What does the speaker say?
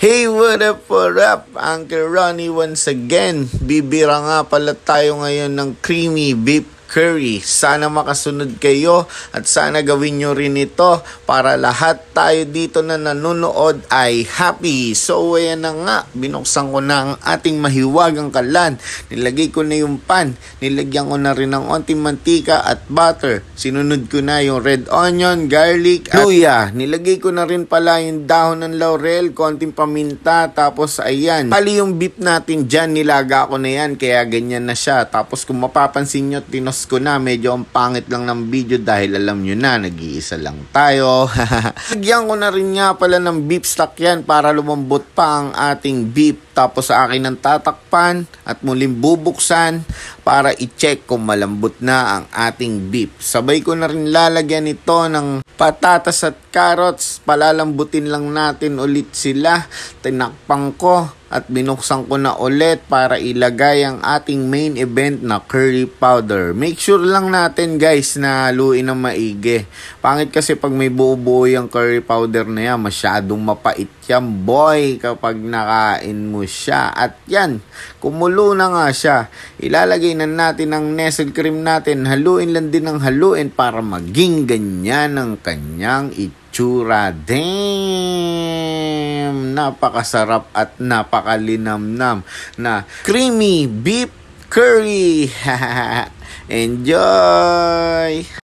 Hey, what up? Uncle Ronnie once again. Bibira nga pala tayo ngayon ng creamy beef curry. Sana makasunod kayo at sana gawin nyo rin ito para lahat tayo dito na nanonood ay happy. So ayan na nga, binuksan ko na ang ating mahiwagang kalan. Nilagay ko na yung pan, nilagyan ko na rin ng onting mantika at butter. Sinunod ko na yung red onion, garlic at luya. Nilagay ko na rin pala yung dahon ng laurel, konting paminta, tapos ayan. Pali yung beef natin dyan, nilaga ko na yan kaya ganyan na siya. Tapos kung mapapansin nyo, ko na, medyo ang pangit lang ng video dahil alam nyo na, nag-iisa lang tayo. Lagyan ko na rin nga pala ng beef stock yan para lumambot pa ang ating beef. Tapos sa akin ng tatakpan at muling bubuksan para i-check kung malambot na ang ating beef. Sabay ko na rin lalagyan ito ng patatas at carrots. Palalambutin lang natin ulit sila. Tinakpan ko at binuksan ko na ulit para ilagay ang ating main event na curry powder. Make sure lang natin guys na haluin ng maigi. Pangit kasi pag may buo-buo yung curry powder na yan, masyadong mapait yan boy kapag nakain mo siya. At yan, kumulo na nga siya. Ilalagay na natin ang nestle cream natin. Haluin lang din ng haluin para maging ganyan ang kanyang itsura. Damn! Napakasarap at napakalinamnam na creamy beef curry. Enjoy!